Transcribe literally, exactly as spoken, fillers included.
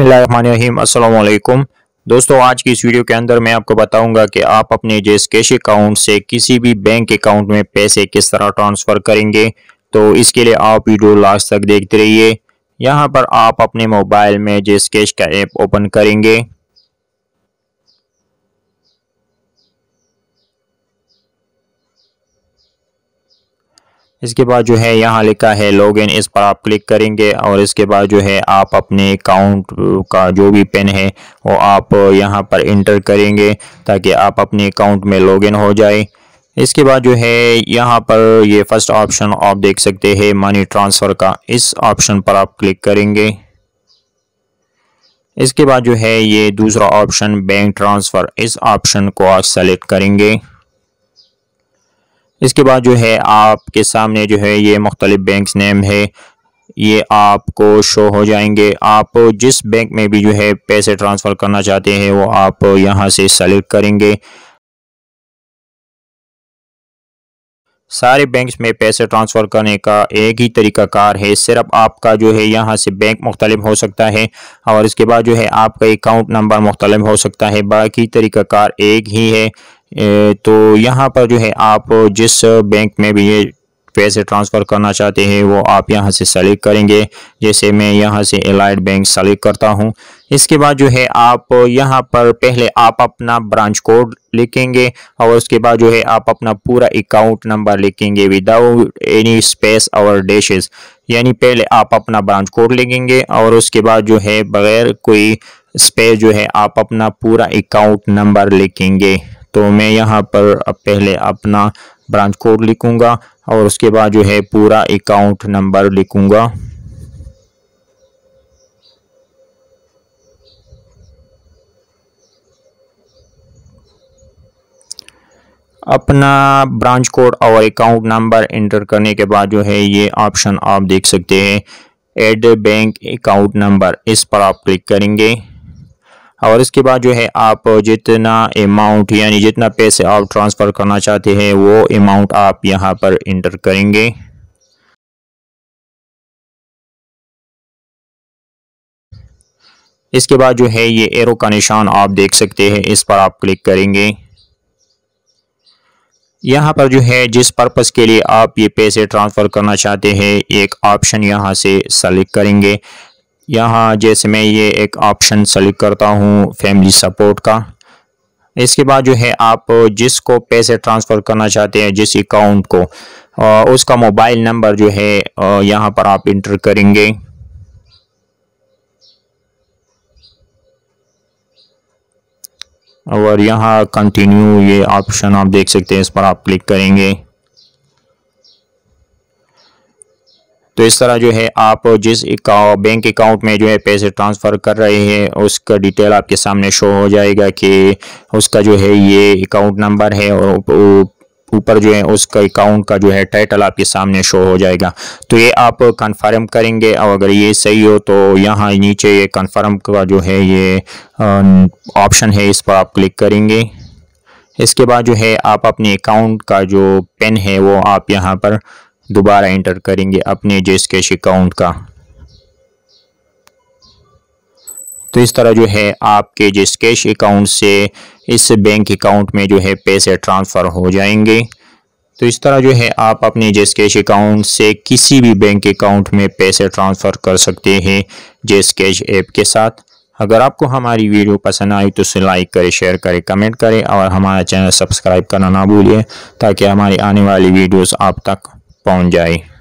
बिस्मिल्लाहिर्रहमानिर्रहीम। अस्सलाम वालेकुम दोस्तों, आज की इस वीडियो के अंदर मैं आपको बताऊंगा कि आप अपने जेस कैश अकाउंट से किसी भी बैंक अकाउंट में पैसे किस तरह ट्रांसफ़र करेंगे। तो इसके लिए आप वीडियो लास्ट तक देखते रहिए। यहाँ पर आप अपने मोबाइल में जेस कैश का ऐप ओपन करेंगे। इसके बाद जो है यहाँ लिखा है लॉगिन, इस पर आप क्लिक करेंगे और इसके बाद जो है आप अपने अकाउंट का जो भी पिन है वो आप यहाँ पर इंटर करेंगे ताकि आप अपने अकाउंट में लॉगिन हो जाए। इसके बाद जो है यहाँ पर ये फर्स्ट ऑप्शन आप देख सकते हैं मनी ट्रांसफ़र का, इस ऑप्शन पर आप क्लिक करेंगे। इसके बाद जो है ये दूसरा ऑप्शन बैंक ट्रांसफ़र, इस ऑप्शन को आप सेलेक्ट करेंगे। इसके बाद जो है आपके सामने जो है ये मुख्तलिफ बैंक्स नेम है, ये आपको शो हो जाएंगे। आप जिस बैंक में भी जो है पैसे ट्रांसफ़र करना चाहते हैं वो आप यहाँ से सेलेक्ट करेंगे। सारे बैंक्स में पैसे ट्रांसफ़र करने का एक ही तरीका कार है, सिर्फ आपका जो है यहाँ से बैंक मुख्तलिफ हो सकता है और इसके बाद जो है आपका अकाउंट नंबर मुख्तलिफ हो सकता है, बाकी तरीका कार एक ही है। तो यहाँ पर जो है आप जिस बैंक में भी ये पैसे ट्रांसफ़र करना चाहते हैं वो आप यहाँ से सेलेक्ट करेंगे। जैसे मैं यहाँ से एलाइड बैंक सेलेक्ट करता हूँ। इसके बाद जो है आप यहाँ पर पहले आप अपना ब्रांच कोड लिखेंगे और उसके बाद जो है आप अपना पूरा अकाउंट नंबर लिखेंगे विदाउट एनी स्पेस और डैशेस। यानी पहले आप अपना ब्रांच कोड लिखेंगे और उसके बाद जो है बगैर कोई स्पेस जो है आप अपना पूरा अकाउंट नंबर लिखेंगे। तो मैं यहाँ पर अब पहले अपना ब्रांच कोड लिखूँगा और उसके बाद जो है पूरा अकाउंट नंबर लिखूँगा। अपना ब्रांच कोड और अकाउंट नंबर इंटर करने के बाद जो है ये ऑप्शन आप देख सकते हैं ऐड बैंक अकाउंट नंबर, इस पर आप क्लिक करेंगे और इसके बाद जो है आप जितना अमाउंट यानी जितना पैसे आप ट्रांसफ़र करना चाहते हैं वो अमाउंट आप यहाँ पर इंटर करेंगे। इसके बाद जो है ये एरो का निशान आप देख सकते हैं, इस पर आप क्लिक करेंगे। यहाँ पर जो है जिस पर्पस के लिए आप ये पैसे ट्रांसफ़र करना चाहते हैं एक ऑप्शन यहाँ से सेलेक्ट करेंगे। यहाँ जैसे मैं ये एक ऑप्शन सेलेक्ट करता हूँ फैमिली सपोर्ट का। इसके बाद जो है आप जिसको पैसे ट्रांसफ़र करना चाहते हैं जिस अकाउंट को, उसका मोबाइल नंबर जो है यहाँ पर आप इंटर करेंगे। और यहाँ कंटिन्यू ये ऑप्शन आप देख सकते हैं, इस पर आप क्लिक करेंगे। तो इस तरह जो है आप जिस बैंक अकाउंट में जो है पैसे ट्रांसफ़र कर रहे हैं उसका डिटेल आपके सामने शो हो जाएगा कि उसका जो है ये अकाउंट नंबर है और ऊपर जो है उसका अकाउंट का जो है टाइटल आपके सामने शो हो जाएगा। तो ये आप कंफर्म करेंगे और अगर ये सही हो तो यहाँ नीचे ये कंफर्म का जो है ये ऑप्शन है, इस पर आप क्लिक करेंगे। इसके बाद जो है आप अपने अकाउंट का जो पिन है वो आप यहाँ पर दोबारा इंटर करेंगे अपने जेस कैश अकाउंट का। तो इस तरह जो है आपके जेस कैश अकाउंट से इस बैंक अकाउंट में जो है पैसे ट्रांसफ़र हो जाएंगे। तो इस तरह जो है आप अपने जेस कैश अकाउंट से किसी भी बैंक अकाउंट में पैसे ट्रांसफ़र कर सकते हैं जेस कैश ऐप के साथ। अगर आपको हमारी वीडियो पसंद आई तो उसे लाइक करें, शेयर करें, कमेंट करें और हमारा चैनल सब्सक्राइब करना ना भूलिए ताकि हमारी आने वाली वीडियोस आप तक पहुंच जाए।